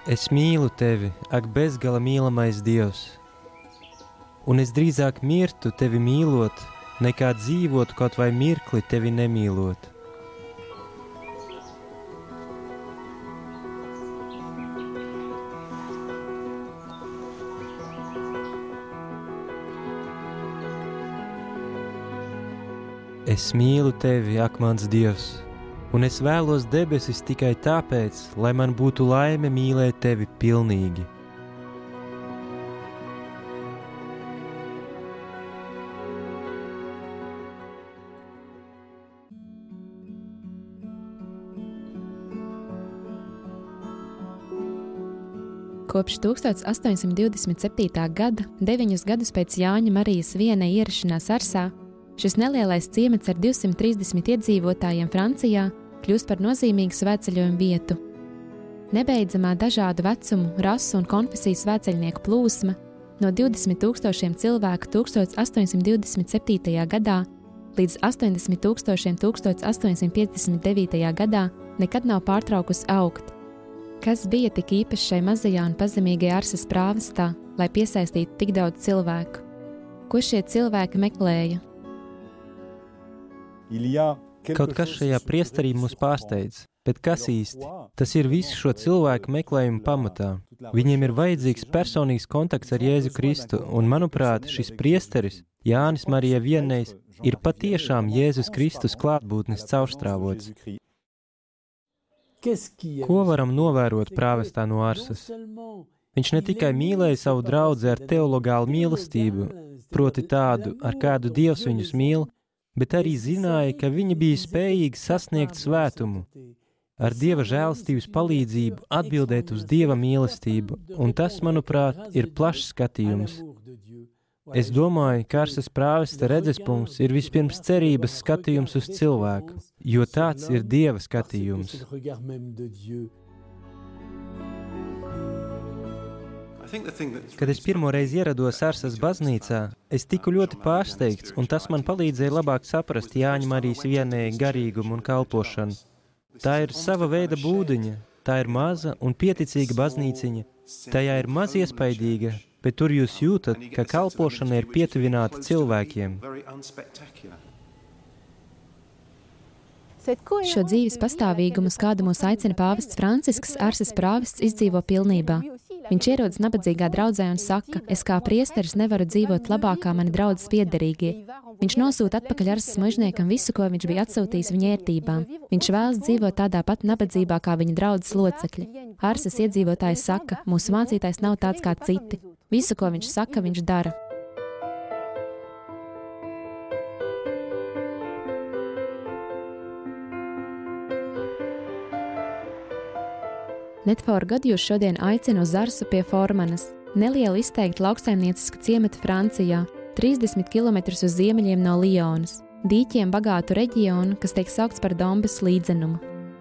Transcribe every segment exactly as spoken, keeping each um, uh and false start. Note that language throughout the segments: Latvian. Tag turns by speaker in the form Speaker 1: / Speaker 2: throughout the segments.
Speaker 1: Es mīlu tevi, ak bezgala mīlamais Dievs, un es drīzāk mirtu tevi mīlot, nekā dzīvotu kaut vai mirkli tevi nemīlot. Es mīlu tevi, ak mans Dievs, un es vēlos debesis tikai tāpēc, lai man būtu laime mīlēt tevi pilnīgi.
Speaker 2: Kopš tūkstoš astoņsimt divdesmit septītā gada, deviņus gadus pēc Jāņa Marijas Vienei ierašanās Arsā, šis nelielais ciemats ar divsimt trīsdesmit iedzīvotājiem Francijā kļūst par nozīmīgu svētceļojumu vietu. Nebeidzamā dažādu vecumu, rasu un konfesiju svētceļnieku plūsma no divdesmit tūkstošiem cilvēku tūkstoš astoņsimt divdesmit septītajā gadā līdz astoņdesmit tūkstošiem tūkstoš astoņsimt piecdesmit devītajā gadā nekad nav pārtraukusi augt. Kas bija tik īpašs šai mazajā un pazemīgajā Arsas prāvestā, lai piesaistītu tik daudz cilvēku? Ko šie cilvēki meklēja?
Speaker 1: Kaut kas šajā priesterī mūs pārsteidz, bet kas īsti? Tas ir visu šo cilvēku meklējumu pamatā. Viņiem ir vajadzīgs personīgs kontakts ar Jēzu Kristu, un, manuprāt, šis priesteris, Jānis Marija Vienejs, ir patiešām Jēzus Kristus klātbūtnes caurstrāvots. Ko varam novērot prāvestā no Arsas? Viņš ne tikai mīlēja savu draudzi ar teologālu mīlestību, proti tādu, ar kādu Dievs viņus mīl, bet arī zināja, ka viņi bija spējīgi sasniegt svētumu, ar Dieva žēlstības palīdzību atbildēt uz Dieva mīlestību, un tas, manuprāt, ir plašs skatījums. Es domāju, ka Arsas prāvesta redzespunkts ir vispirms cerības skatījums uz cilvēku, jo tāds ir Dieva skatījums. Kad es pirmo reizi ierados Arsas baznīcā, es tiku ļoti pārsteigts, un tas man palīdzēja labāk saprast Jāņa Marijas Vieneja garīgumu un kalpošanu. Tā ir sava veida būdiņa, tā ir maza un pieticīga baznīciņa, tajā ir maz iespaidīga, bet tur jūs jūtat, ka kalpošana ir pietuvināta cilvēkiem.
Speaker 2: Šo dzīves pastāvīgumu, uz kādu mūs aicina pāvests Francisks, Arsas prāvests izdzīvo pilnībā. Viņš ierodas nabadzīgā draudzē un saka, es kā priesteris nevaru dzīvot labāk kā mani draudzes piederīgie. Viņš nosūta atpakaļ Arsas mužniekam visu, ko viņš bija atsūtījis viņa ērtībām. Viņš vēlas dzīvot tādā pat nabadzībā kā viņa draudzes locekļi. Arsas iedzīvotājs saka, mūsu mācītājs nav tāds kā citi. Visu, ko viņš saka, viņš dara. Netforu gadu jūs šodien aicinu uz Arsu pie Formanas, nelielu izteikti lauksaimniecisku ciematu Francijā, trīsdesmit kilometrus uz ziemeļiem no Lionas, dīķiem bagātu reģionu, kas tiek saukts par Dombes līdzenumu.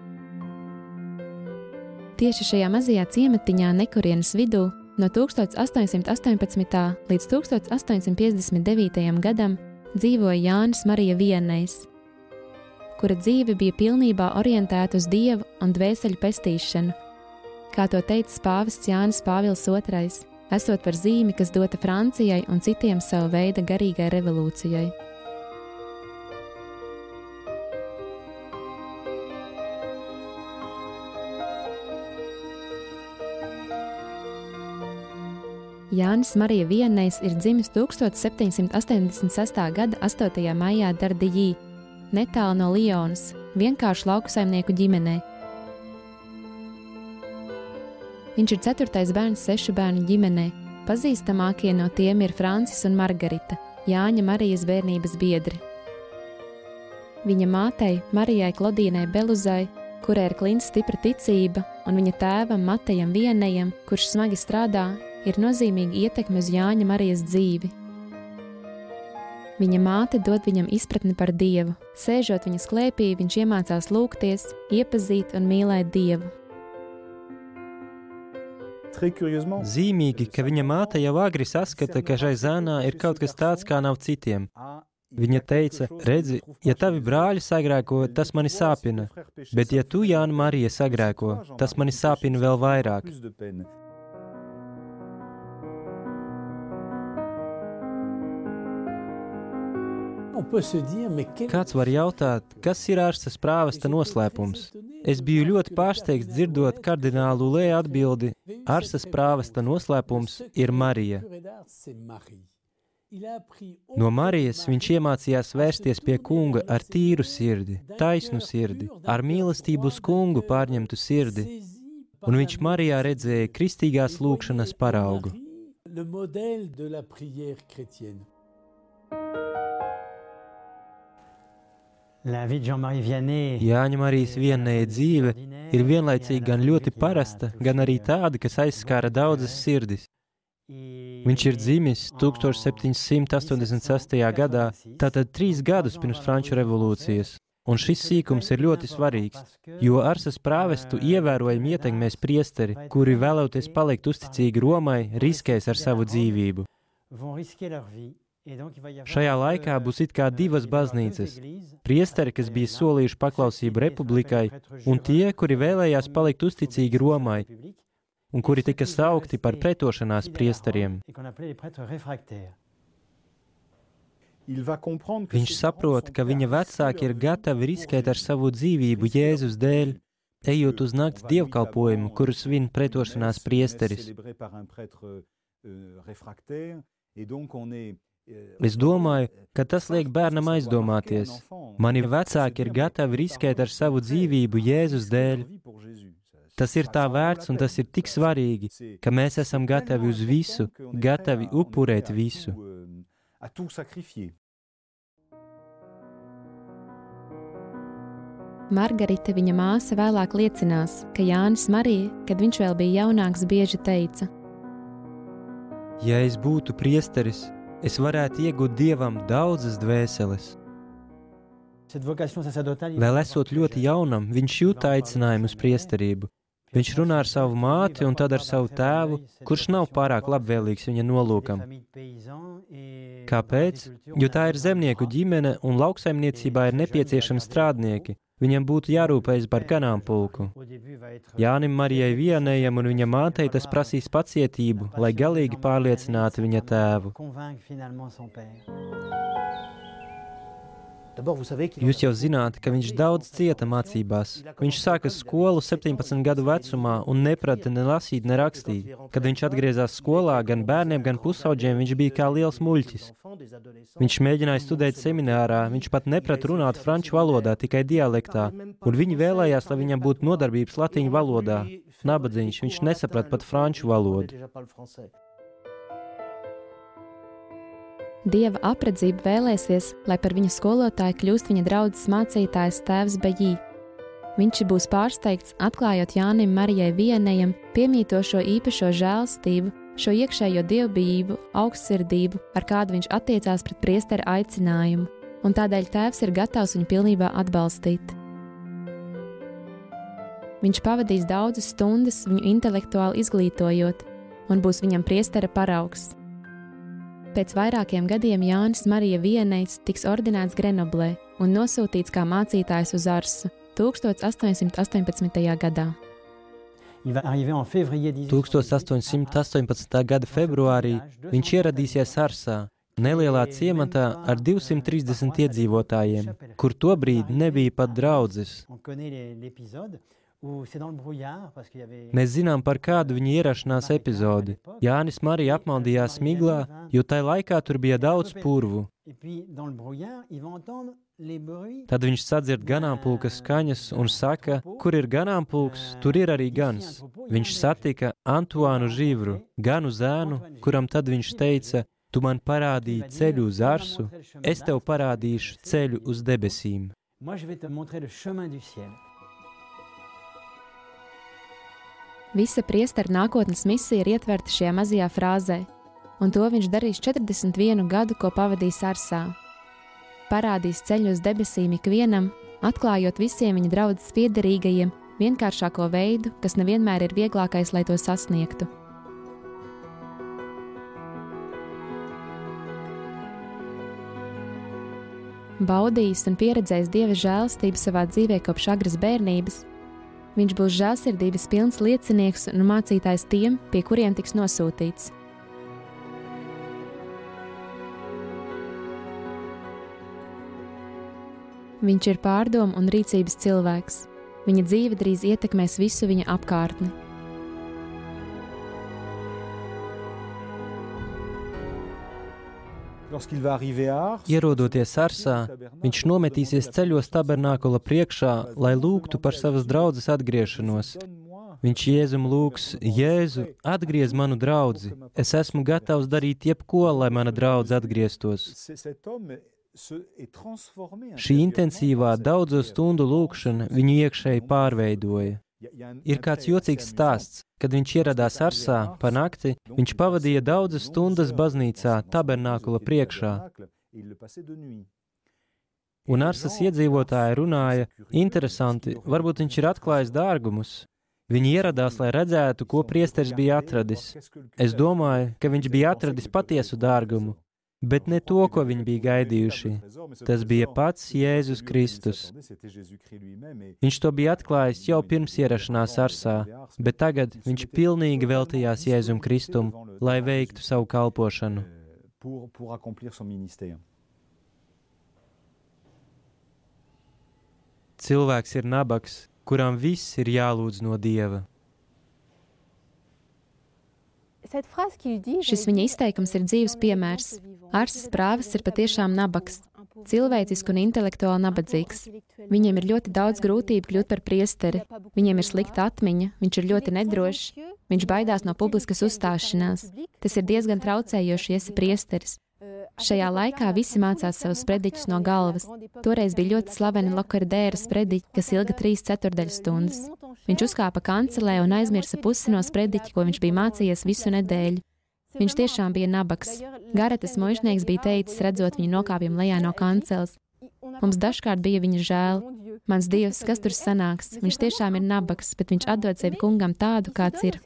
Speaker 2: Tieši šajā mazajā ciematiņā nekurienes vidū no tūkstoš astoņsimt astoņpadsmitā līdz tūkstoš astoņsimt piecdesmit devītajam gadam dzīvoja Jānis Marija Vienejs, kura dzīve bija pilnībā orientēta uz Dievu un dvēseļu pestīšanu, kā to teicis pāvests Jānis Pāvils otrais, esot par zīmi, kas dota Francijai un citiem sava veida garīgai revolūcijai. Jānis Marija Vienejs ir dzimis tūkstoš septiņsimt astoņdesmit sestā gada astotajā maijā Dardijī, netālu no Lionas, vienkārši laukusaimnieku ģimenē. Viņš ir ceturtais bērns sešu bērnu ģimenē. Pazīstamākie no tiem ir Francis un Margarita, Jāņa Marijas bērnības biedri. Viņa mātei, Marijai Klodīnai Beluzai, kurai ir klints stipra ticība, un viņa tēvam Matejam Vienejam, kurš smagi strādā, ir nozīmīga ietekme uz Jāņa Marijas dzīvi. Viņa māte dod viņam izpratni par Dievu. Sēžot viņas klēpī, viņš iemācās lūgties, iepazīt un mīlēt Dievu.
Speaker 1: Zīmīgi, ka viņa māte jau agri saskata, ka šai zēnā ir kaut kas tāds, kā nav citiem. Viņa teica, redzi, ja tavi brāļi sagrēko, tas mani sāpina, bet ja tu, Jāna Marija, sagrēko, tas mani sāpina vēl vairāk. Kāds var jautāt, kas ir Arsas prāvesta noslēpums? Es biju ļoti pārsteigts dzirdot kardinālu Lē atbildi, Arsas prāvesta noslēpums ir Marija. No Marijas viņš iemācījās vērsties pie kunga ar tīru sirdi, taisnu sirdi, ar mīlestību uz kungu pārņemtu sirdi, un viņš Marijā redzēja kristīgās lūgšanas paraugu. Jāņa Marijas Viannēja dzīve ir vienlaicīgi gan ļoti parasta, gan arī tāda, kas aizskāra daudzas sirdis. Viņš ir dzimis tūkstoš septiņsimt astoņdesmit sestajā gadā, tātad trīs gadus pirms Franču revolūcijas, un šis sīkums ir ļoti svarīgs, jo Arsas prāvestu ievērojami ietekmēs priesteri, kuri vēloties palikt uzticīgi Romai, riskēs ar savu dzīvību. Šajā laikā būs it kā divas baznīcas – priesteri, kas bija solījuši paklausību republikai, un tie, kuri vēlējās palikt uzticīgi Romai, un kuri tika saukti par pretošanās priesteriem. Viņš saprot, ka viņa vecāki ir gatavi riskēt ar savu dzīvību Jēzus dēļ, ejot uz nakts dievkalpojumu, kuru svin pretošanās priesteris. Es domāju, ka tas liek bērnam aizdomāties. Mani vecāki ir gatavi riskēt ar savu dzīvību Jēzus dēļ. Tas ir tā vērts un tas ir tik svarīgi, ka mēs esam gatavi uz visu, gatavi upurēt visu.
Speaker 2: Margarita, viņa māsa, vēlāk liecinās, ka Jānis Marija, kad viņš vēl bija jaunāks, bieži teica:
Speaker 1: Ja es būtu priesteris, es varētu iegūt Dievam daudzas dvēseles. Vēl esot ļoti jaunam, viņš jūta aicinājumu uz priesterību. Viņš runā ar savu māti un tad ar savu tēvu, kurš nav pārāk labvēlīgs viņa nolūkam. Kāpēc? Jo tā ir zemnieku ģimene un lauksaimniecībā ir nepieciešami strādnieki. Viņam būtu jārūpējas par ganāmpulku. Jānim Marijai Viannējam un viņa mātei tas prasīs pacietību, lai galīgi pārliecinātu viņa tēvu. Jūs jau zināt, ka viņš daudz cieta mācībās. Viņš sāka skolu septiņpadsmit gadu vecumā un neprata ne lasīt, ne rakstīt. Kad viņš atgriezās skolā, gan bērniem, gan pusauģiem, viņš bija kā liels muļķis. Viņš mēģināja studēt seminārā, viņš pat neprata runāt franču valodā, tikai dialektā, un viņi vēlējās, lai viņam būtu nodarbības latīņu valodā. Nabadziņš, viņš nesaprata pat franču valodu.
Speaker 2: Dieva apredzība vēlēsies, lai par viņa skolotāju kļūst viņa draudzes mācītājs tēvs Bejī. Viņš būs pārsteigts, atklājot Jānim Marijai Viannējam piemītošo īpašo žēlstību, šo iekšējo dievbijību, augstsirdību, ar kādu viņš attiecās pret priestera aicinājumu, un tādēļ tēvs ir gatavs viņu pilnībā atbalstīt. Viņš pavadīs daudzas stundas viņu intelektuāli izglītojot, un būs viņam priestera paraugs. Pēc vairākiem gadiem Jānis Marija Viannējs tiks ordinēts Grenoblē un nosūtīts kā mācītājs uz Arsu tūkstoš astoņsimt astoņpadsmitajā gadā.
Speaker 1: tūkstoš astoņsimt astoņpadsmitā gada februārī viņš ieradīsies Arsā, nelielā ciematā ar divsimt trīsdesmit iedzīvotājiem, kur tobrīd nebija pat draudzes. Mēs zinām par kādu viņa ierašanās epizodi. Jānis Marija apmaldījās miglā, jo tai laikā tur bija daudz purvu. Tad viņš sadzird ganāmpulka skaņas un saka, kur ir ganāmpulks, tur ir arī gans. Viņš satika Antuānu Živru, ganu zēnu, kuram tad viņš teica: tu man parādīji ceļu uz Arsu, es tev parādīšu ceļu uz debesīm.
Speaker 2: Visa priestera nākotnes misija ir ietverta šajā mazajā frāzē, un to viņš darīs četrdesmit vienu gadu, ko pavadīs Arsā. Parādīs ceļu uz debesīm ikvienam, atklājot visiem viņa draudzes piederīgajiem vienkāršāko veidu, kas nevienmēr ir vieglākais, lai to sasniegtu. baudījis un pieredzējis Dieva žēlastību savā dzīvē kopš agras bērnības, viņš būs žēlsirdības pilns liecinieks un mācītājs tiem, pie kuriem tiks nosūtīts. Viņš ir pārdomu un rīcības cilvēks. Viņa dzīve drīz ietekmēs visu viņa apkārtni.
Speaker 1: Ierodoties Arsā, viņš nometīsies ceļos tabernākula priekšā, lai lūgtu par savas draudzes atgriešanos. Viņš Jēzum lūgs: Jēzu, atgriez manu draudzi, es esmu gatavs darīt jebko, lai mana draudze atgrieztos. Šī intensīvā daudzo stundu lūkšana viņu iekšēji pārveidoja. Ir kāds jocīgs stāsts, kad viņš ieradās Arsā pa nakti, viņš pavadīja daudzas stundas baznīcā, tabernākula priekšā. Un Arsas iedzīvotāji runāja: interesanti, varbūt viņš ir atklājis dārgumus. Viņi ieradās, lai redzētu, ko priesteris bija atradis. Es domāju, ka viņš bija atradis patiesu dārgumu, bet ne to, ko viņi bija gaidījuši. Tas bija pats Jēzus Kristus. Viņš to bija atklājis jau pirms ierašanās Arsā, bet tagad viņš pilnīgi veltījās Jēzum Kristum, lai veiktu savu kalpošanu. Cilvēks ir nabaks, kuram viss ir jālūdz no Dieva.
Speaker 2: Šis viņa izteikums ir dzīves piemērs. Arsas prāvests ir patiešām nabaks, cilvēciski un intelektuāli nabadzīgs. Viņiem ir ļoti daudz grūtību kļūt par priesteri, viņiem ir slikta atmiņa, viņš ir ļoti nedrošs, viņš baidās no publiskas uzstāšanās. Tas ir diezgan traucējoši, ja esi priesteris. Šajā laikā visi mācās savus sprediķus no galvas. Toreiz bija ļoti slaveni Lokardēra sprediķi, kas ilga trīs ceturdaļas stundas. Viņš uzkāpa kancelē un aizmirsa pusi no sprediķa, ko viņš bija mācījies visu nedēļu. Viņš tiešām bija nabaks. Garetas muižnieks bija teicis, redzot viņu nokāpjumu lejā no kanceles: mums dažkārt bija viņa žēl. Mans Dievs, kas tur sanāks? Viņš tiešām ir nabaks, bet viņš atdod sevi kungam tādu, kāds ir.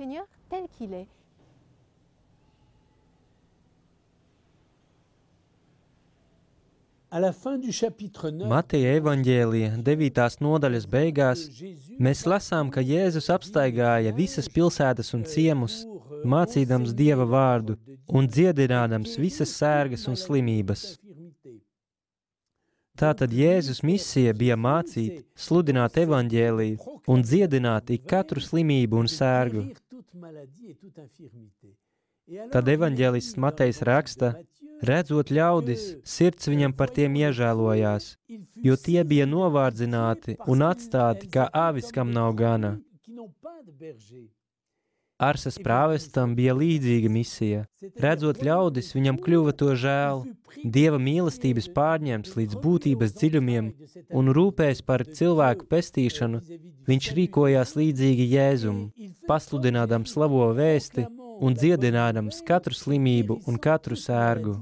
Speaker 1: Mateja evaņģēlija devītās nodaļas beigās mēs lasām, ka Jēzus apstaigāja visas pilsētas un ciemus, mācīdams Dieva vārdu un dziedinādams visas sērgas un slimības. Tātad Jēzus misija bija mācīt, sludināt evaņģēliju un dziedināt ik katru slimību un sērgu. Tad evaņģēlists Matejs raksta: redzot ļaudis, sirds viņam par tiem iežēlojās, jo tie bija novārdzināti un atstāti kā avis, kam nav gana. Arsas prāvestam bija līdzīga misija. Redzot ļaudis, viņam kļuva to žēl. Dieva mīlestības pārņems līdz būtības dziļumiem un rūpēs par cilvēku pestīšanu. Viņš rīkojās līdzīgi Jēzum, pasludinādam slavo vēsti un dziedinādams katru slimību un katru sērgu.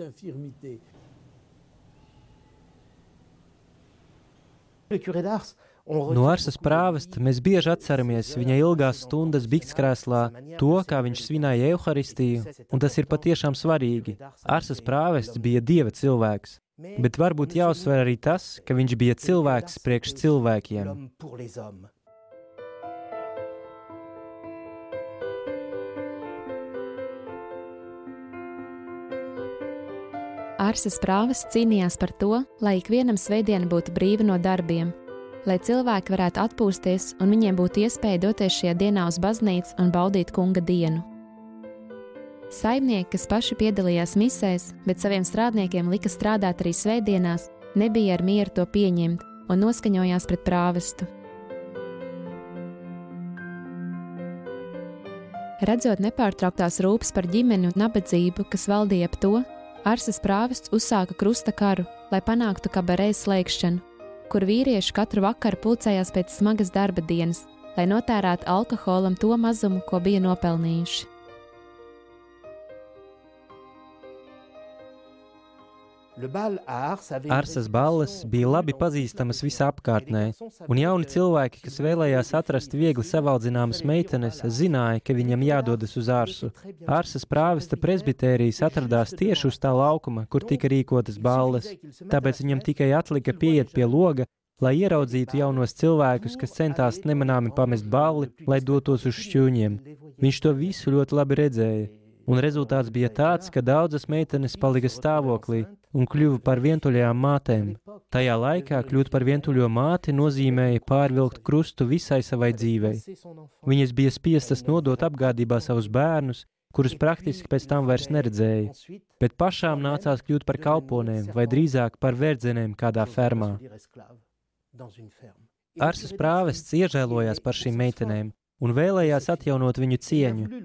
Speaker 1: No Arsas prāvesta mēs bieži atceramies viņa ilgās stundas biktskrēslā, to, kā viņš svinēja Euharistiju, un tas ir patiešām svarīgi. Arsas prāvests bija Dieva cilvēks, bet varbūt jāuzsver arī tas, ka viņš bija cilvēks priekš cilvēkiem.
Speaker 2: Arsas prāvests cīnījās par to, lai ikvienam svētdiena būtu brīva no darbiem, lai cilvēki varētu atpūsties un viņiem būtu iespēja doties šajā dienā uz baznīcu un baudīt kunga dienu. Saimnieki, kas paši piedalījās misēs, bet saviem strādniekiem lika strādāt arī svētdienās, nebija ar mieru to pieņemt un noskaņojās pret prāvestu. Redzot nepārtrauktās rūpes par ģimeni un nabadzību, kas valdīja ap to, Arsas prāvests uzsāka krusta karu, lai panāktu kabarē slēgšanu, kur vīrieši katru vakaru pulcējās pēc smagas darba dienas, lai notērētu alkoholam to mazumu, ko bija nopelnījuši.
Speaker 1: Arsas balles bija labi pazīstamas visā apkārtnē, un jauni cilvēki, kas vēlējās atrast viegli savaldzināmas meitenes, zināja, ka viņam jādodas uz Arsu. Arsas prāvesta presbitērijas atradās tieši uz tā laukuma, kur tika rīkotas balles, tāpēc viņam tikai atlika pieiet pie loga, lai ieraudzītu jaunos cilvēkus, kas centās nemanāmi pamest balli, lai dotos uz šķūņiem. Viņš to visu ļoti labi redzēja, un rezultāts bija tāds, ka daudzas meitenes palika stāvoklī un kļuva par vientuļajām mātēm. Tajā laikā kļūt par vientuļo māti nozīmēja pārvilkt krustu visai savai dzīvei. Viņas bija spiestas nodot apgādībā savus bērnus, kurus praktiski pēc tam vairs neredzēja, bet pašām nācās kļūt par kalponēm vai drīzāk par verdzenēm kādā fermā. Arsas prāvests iežēlojās par šīm meitenēm un vēlējās atjaunot viņu cieņu.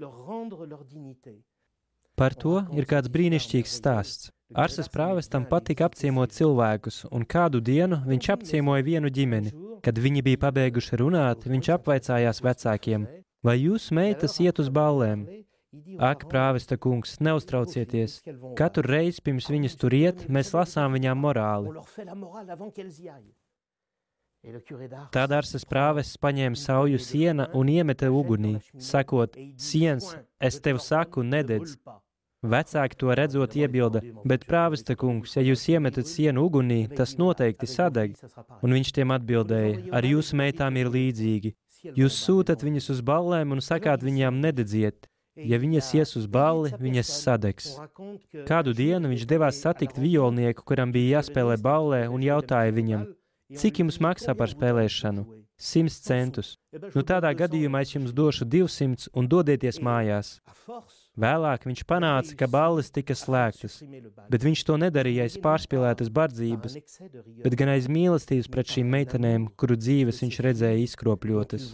Speaker 1: Par to ir kāds brīnišķīgs stāsts. Arsas prāvestam patika apciemot cilvēkus, un kādu dienu viņš apciemoja vienu ģimeni. Kad viņi bija pabeiguši runāt, viņš apvaicājās vecākiem, vai jūsu meitas iet uz ballēm? Ak, prāvesta kungs, neuztraucieties. Katru reizi pirms viņas tur iet, mēs lasām viņām morāli. Tad Arsas prāvests paņēma sauju siena un iemeta ugunī, sakot, siens, es tev saku, nededz. Vecāki to redzot iebilda, bet prāvesta kungs, ja jūs iemetat sienu ugunī, tas noteikti sadeg. Un viņš tiem atbildēja, ar jūsu meitām ir līdzīgi. Jūs sūtat viņas uz ballēm un sakāt viņām nededziet. Ja viņas ies uz balli, viņas sadegs. Kādu dienu viņš devās satikt violnieku, kuram bija jāspēlē ballē, un jautāja viņam, cik jums maksā par spēlēšanu? Simts centus. Nu tādā gadījumā es jums došu divsimts un dodieties mājās. Vēlāk viņš panāca, ka balles tika slēgtas, bet viņš to nedarīja aiz pārspīlētas bardzības, bet gan aiz mīlestības pret šīm meitenēm, kuru dzīves viņš redzēja izkropļotas.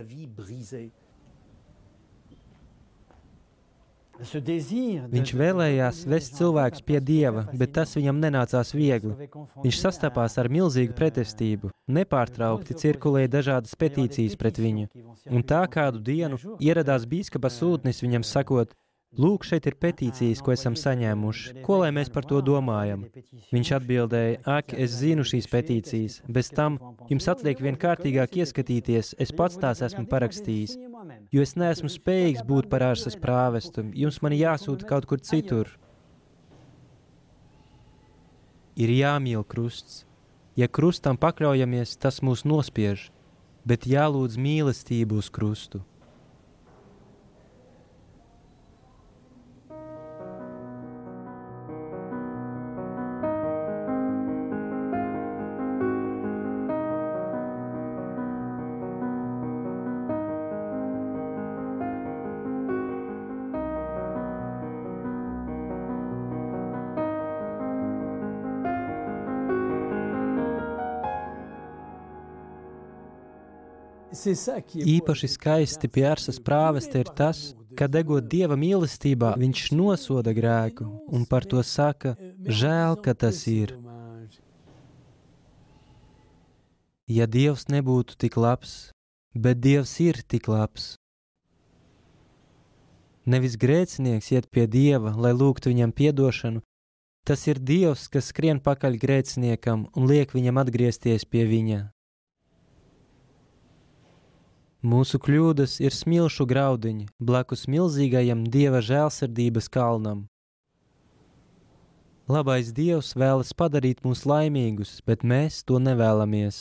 Speaker 1: Viņš vēlējās vest cilvēkus pie Dieva, bet tas viņam nenācās viegli. Viņš sastapās ar milzīgu pretestību, nepārtraukti cirkulēja dažādas petīcijas pret viņu. Un tā kādu dienu ieradās bīskapa sūtnis viņam sakot, lūk, šeit ir petīcijas, ko esam saņēmuši. Ko lai mēs par to domājam? Viņš atbildēja, ak, es zinu šīs petīcijas, bez tam jums atliek vienkārtīgāk ieskatīties, es pats tās esmu parakstījis, jo es neesmu spējīgs būt par Arsas prāvestu, jums mani jāsūta kaut kur citur. Ir jāmīl krusts. Ja krustam pakļaujamies, tas mūs nospiež, bet jālūdz mīlestību uz krustu. Īpaši skaisti pie Arsas prāvesta ir tas, ka degot Dieva mīlestībā, viņš nosoda grēku un par to saka, žēl, ka tas ir. Ja Dievs nebūtu tik labs, bet Dievs ir tik labs. Nevis grēcinieks iet pie Dieva, lai lūgtu viņam piedošanu, tas ir Dievs, kas skrien pakaļ grēciniekam un liek viņam atgriezties pie viņa. Mūsu kļūdas ir smilšu graudiņi, blakus milzīgajam Dieva žēlsirdības kalnam. Labais Dievs vēlas padarīt mūs laimīgus, bet mēs to nevēlamies.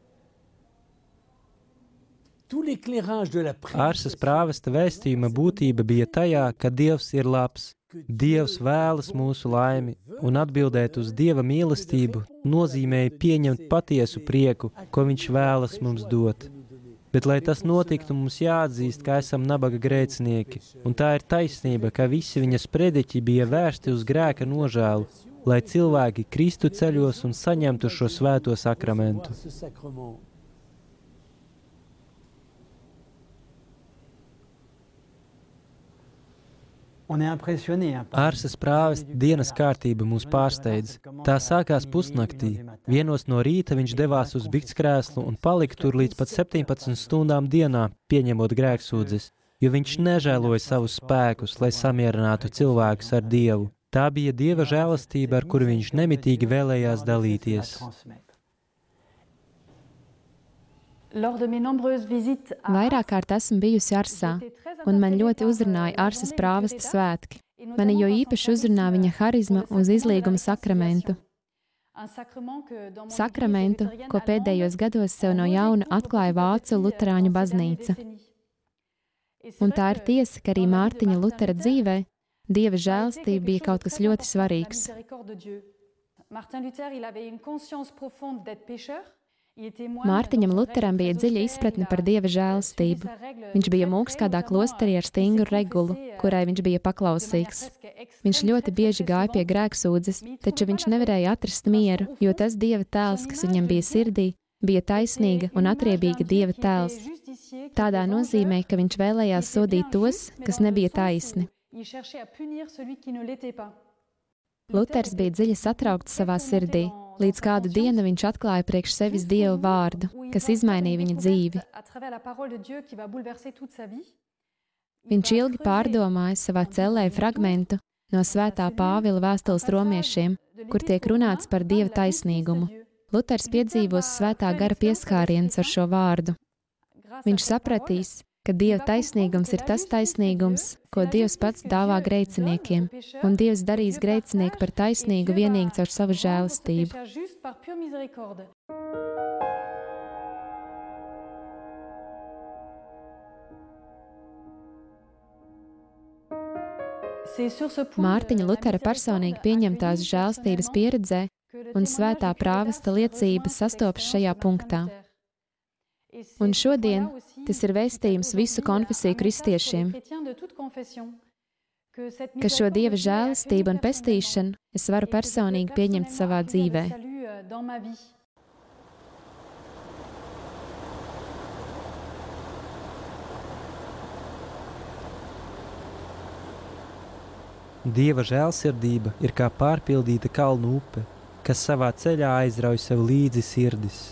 Speaker 1: Arsas prāvesta vēstījuma būtība bija tajā, ka Dievs ir labs. Dievs vēlas mūsu laimi, un atbildēt uz Dieva mīlestību nozīmēja pieņemt patiesu prieku, ko viņš vēlas mums dot. Bet, lai tas notiktu, mums jāatzīst, ka esam nabaga grēcinieki, un tā ir taisnība, ka visi viņa sprediķi bija vērsti uz grēka nožēlu, lai cilvēki kristu ceļos un saņemtu šo svēto sakramentu. Arsas prāvesta dienas kārtība mūs pārsteidz. Tā sākās pusnaktī. Vienos no rīta viņš devās uz biktskrēslu un palika tur līdz pat septiņpadsmit stundām dienā, pieņemot grēksūdzes, jo viņš nežēloja savus spēkus, lai samierinātu cilvēkus ar Dievu. Tā bija Dieva žēlastība, ar kuru viņš nemitīgi vēlējās dalīties.
Speaker 2: Vairāk kārt esmu bijusi Arsā, un man ļoti uzrunāja Arsas prāvesta svētki. Mani jo īpaši uzrunā viņa harizma uz izlīguma sakramentu. Sakramentu, ko pēdējos gados sev no jauna atklāja Vācu luterāņu baznīca. Un tā ir tiesa, ka arī Mārtiņa Lutera dzīvē Dieva žēlastība bija kaut kas ļoti svarīgs. Mārtiņam Luteram bija dziļa izpratne par Dieva žēlastību. Viņš bija mūks kādā klosterī ar stingru regulu, kurai viņš bija paklausīgs. Viņš ļoti bieži gāja pie grēksūdzes, taču viņš nevarēja atrast mieru, jo tas Dieva tēls, kas viņam bija sirdī, bija taisnīga un atriebīga Dieva tēls. Tādā nozīmē, ka viņš vēlējās sodīt tos, kas nebija taisni. Luters bija dziļi satraukts savā sirdī, līdz kādu dienu viņš atklāja priekš sevis Dieva vārdu, kas izmainīja viņa dzīvi. Viņš ilgi pārdomāja savā cellē fragmentu no Svētā Pāvila vēstules romiešiem, kur tiek runāts par Dieva taisnīgumu. Luters piedzīvos Svētā gara pieskāriens ar šo vārdu. Viņš sapratīs, ka Dieva taisnīgums ir tas taisnīgums, ko Dievs pats dāvā grēciniekiem, un Dievs darīs grēcinieku par taisnīgu vienīgi caur savu žēlastību. Mārtiņa Lutera personīgi pieņemtās žēlastības pieredzē un svētā prāvesta liecības sastopas šajā punktā. Un šodien tas ir vēstījums visu konfesiju kristiešiem, ka šo Dieva žēlastību un pestīšanu es varu personīgi pieņemt savā dzīvē.
Speaker 1: Dieva žēlsirdība ir kā pārpildīta kalnu upe, kas savā ceļā aizrauj sev līdzi sirdis.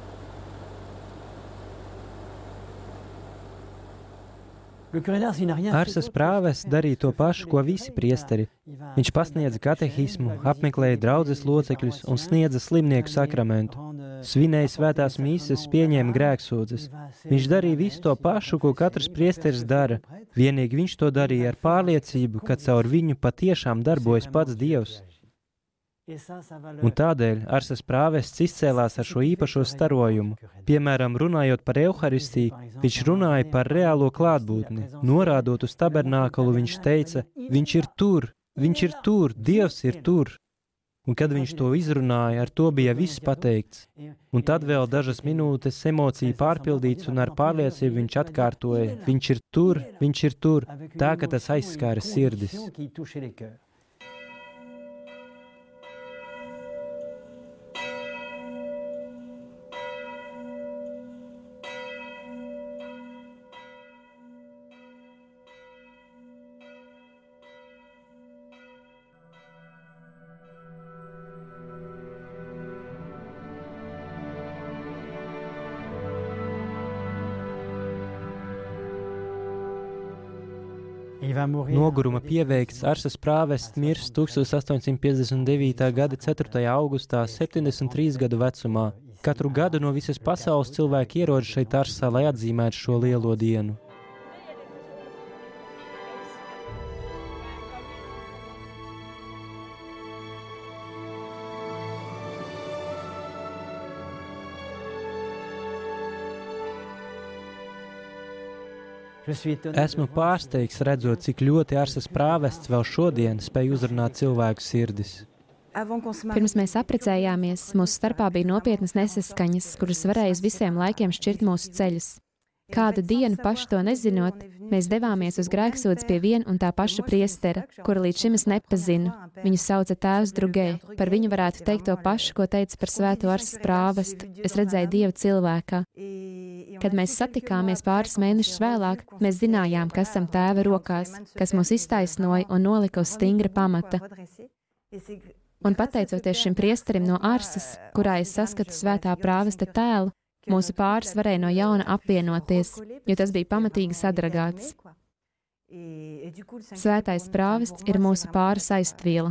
Speaker 1: Arsas prāvests darīja to pašu, ko visi priesteri. Viņš pasniedza katehismu, apmeklēja draudzes locekļus un sniedza slimnieku sakramentu. Svinēja svētās mīsas, pieņēma grēksūdzes. Viņš darīja visu to pašu, ko katrs priesteris dara. Vienīgi viņš to darīja ar pārliecību, ka caur viņu patiešām darbojas pats Dievs. Un tādēļ Arsas prāvests izcēlās ar šo īpašo starojumu. Piemēram, runājot par Euharistiju, viņš runāja par reālo klātbūtni. Norādot uz tabernākalu, viņš teica, viņš ir tur, viņš ir tur, Dievs ir tur. Un kad viņš to izrunāja, ar to bija viss pateikts. Un tad vēl dažas minūtes emociju pārpildīts un ar pārliecību viņš atkārtoja, viņš ir tur, viņš ir tur, tā, ka tas aizskāra sirdis. Noguruma pieveikts Arsas prāvests mirs tūkstoš astoņsimt piecdesmit devītā gada ceturtajā augustā, septiņdesmit trīs gadu vecumā. Katru gadu no visas pasaules cilvēki ierodas šeit Arsā, lai atzīmētu šo lielo dienu. Esmu pārsteigts redzot, cik ļoti Arsas prāvests vēl šodien spēj uzrunāt cilvēku sirdis.
Speaker 2: Pirms mēs apprecējāmies, mūsu starpā bija nopietnas nesaskaņas, kuras varēja uz visiem laikiem šķirt mūsu ceļus. Kādu dienu, paši to nezinot, mēs devāmies uz grēksūdzi pie viena un tā paša priestera, kura līdz šim es nepazinu. Viņu sauca tēvs Drugē. Par viņu varētu teikt to pašu, ko teica par svēto Arsas prāvestu. Es redzēju Dievu cilvēkā. Kad mēs satikāmies pāris mēnešus vēlāk, mēs zinājām, ka esam tēva rokās, kas mūs iztaisnoja un nolika uz stingra pamata. Un pateicoties šim priesterim no Arsas, kurā es saskatu svētā prāvesta tēlu, mūsu pāris varēja no jauna apvienoties, jo tas bija pamatīgi sadragāts. Svētais prāvests ir mūsu pāru saistviela.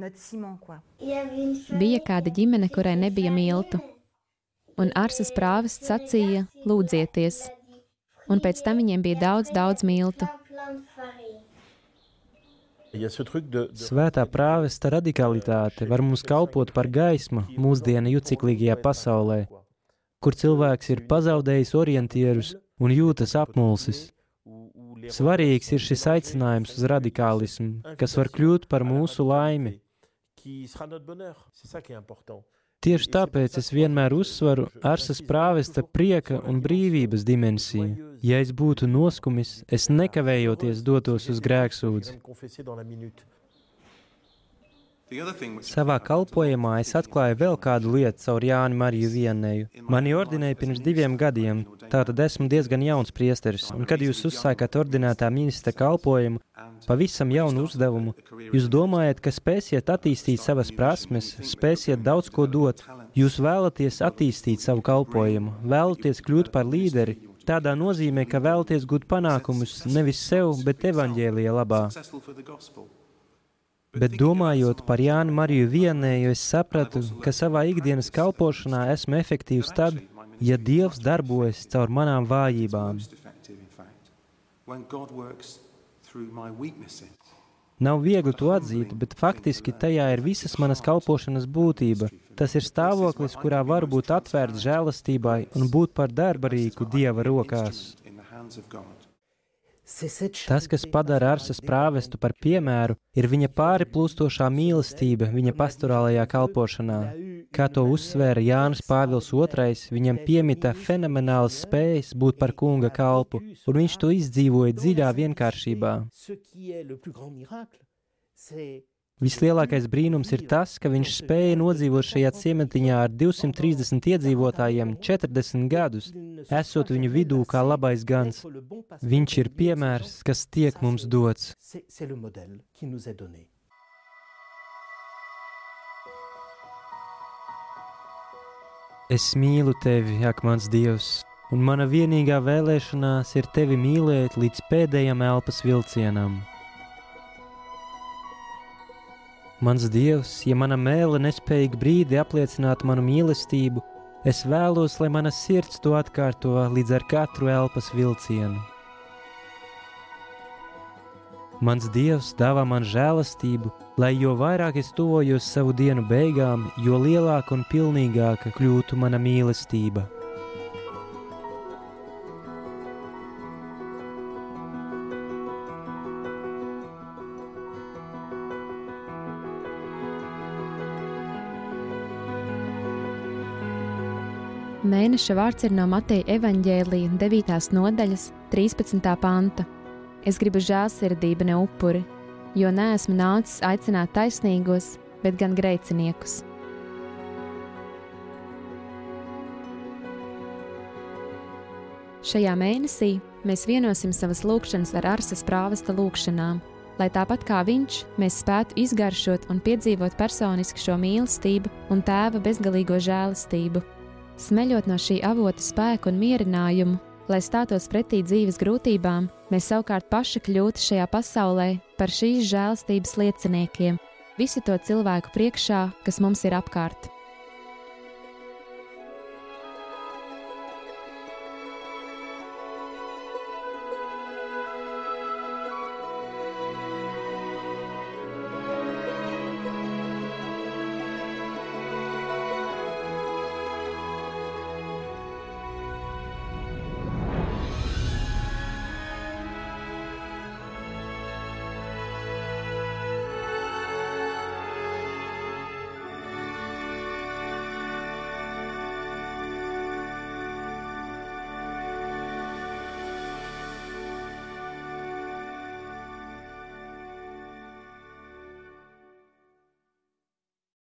Speaker 2: Bija kāda ģimene, kurai nebija miltu, un Arsas prāvests sacīja: lūdzieties, un pēc tam viņiem bija daudz, daudz miltu.
Speaker 1: Svētā prāvesta radikalitāte var mums kalpot par gaismu mūsdienu juciklīgajā pasaulē, kur cilvēks ir pazaudējis orientierus un jūtas apmulsis. Svarīgs ir šis aicinājums uz radikālismu, kas var kļūt par mūsu laimi. Tieši tāpēc es vienmēr uzsvaru Arsas prāvesta prieka un brīvības dimensiju. Ja es būtu noskumis, es nekavējoties dotos uz grēksūdzi. Savā kalpojumā es atklāju vēl kādu lietu caur Jāni Mariju Viannēju. Mani ordinēja pirms diviem gadiem, tātad esmu diezgan jauns priesteris, un kad jūs uzsākat ordinētā ministra kalpojumu, pavisam jaunu uzdevumu, jūs domājat, ka spēsiet attīstīt savas prasmes, spēsiet daudz ko dot, jūs vēlaties attīstīt savu kalpojumu, vēlaties kļūt par līderi, tādā nozīmē, ka vēlaties gūt panākumus nevis sev, bet evaņģēlija labā. Bet domājot par Jānu Mariju Viannēju, es sapratu, ka savā ikdienas kalpošanā esmu efektīvs tad, ja Dievs darbojas caur manām vājībām. Nav viegli to atzīt, bet faktiski tajā ir visas manas kalpošanas būtība. Tas ir stāvoklis, kurā varu būt atvērts žēlastībai un būt par darbarīku Dieva rokās. Tas, kas padara Arsas prāvestu par piemēru, ir viņa pāri plūstošā mīlestība viņa pastorālajā kalpošanā. Kā to uzsvēra Jānis Pāvils otrais, viņam piemita fenomenālas spējas būt par kunga kalpu, un viņš to izdzīvoja dziļā vienkāršībā. Vislielākais brīnums ir tas, ka viņš spēja nodzīvot šajā ciematiņā ar divsimt trīsdesmit iedzīvotājiem četrdesmit gadus, esot viņu vidū kā labais gans. Viņš ir piemērs, kas tiek mums dots. Es mīlu tevi, ak mans Dievs, un mana vienīgā vēlēšanās ir tevi mīlēt līdz pēdējam elpas vilcienam. Mans Dievs, ja mana mēle nespējīgi brīdi apliecināt manu mīlestību, es vēlos, lai mana sirds to atkārto līdz ar katru elpas vilcienu. Mans Dievs dāvā man žēlastību, lai jo vairāk es tuvojos savu dienu beigām, jo lielāka un pilnīgāka kļūtu mana mīlestība.
Speaker 2: Mēneša vārds ir no Mateja evaņģēlija devītās nodaļas, trīspadsmitā panta. Es gribu žēlsirdību, ne upuri, jo neesmu nācis aicināt taisnīgos, bet gan grēciniekus. Šajā mēnesī mēs vienosim savas lūgšanas ar Arsas prāvesta lūgšanām, lai tāpat kā viņš, mēs spētu izgaršot un piedzīvot personiski šo mīlestību un tēva bezgalīgo žēlastību. Smeļot no šī avota spēku un mierinājumu, lai stātos pretī dzīves grūtībām, mēs savukārt paši kļūtu šajā pasaulē par šīs žēlastības lieciniekiem, visu to cilvēku priekšā, kas mums ir apkārt.